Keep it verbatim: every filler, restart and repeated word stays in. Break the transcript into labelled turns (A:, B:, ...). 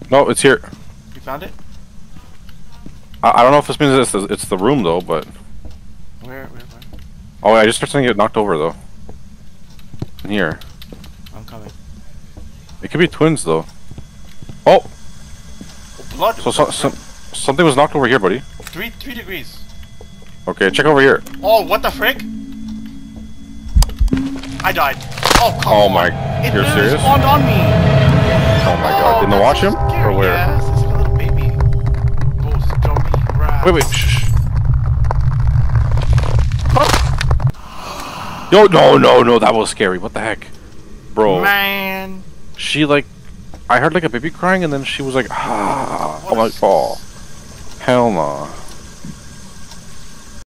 A: No, it's here.
B: You found it?
A: I, I don't know if this means it's the, it's the room though, but.
B: Where, where, where?
A: Oh, I just started to get knocked over though. In here.
B: I'm coming.
A: It could be twins though. Oh!
B: Oh, blood!
A: So, so, so something was knocked over here, buddy.
B: Three, three degrees.
A: Okay, check over here.
B: Oh, what the frick? I died. Oh, come
A: Oh
B: on.
A: my,
B: It
A: you're
B: literally
A: serious?
B: spawned on me.
A: Oh my god, didn't I watch him?
B: Scary.
A: Or where?
B: Yes, it's like a little baby. Those dummy rats.
A: Wait, wait, shh. Yo, no, no, no, that was scary. What the heck? Bro.
B: Man.
A: She like, I heard like a baby crying and then she was like, ah. I'm like, oh. Hell no.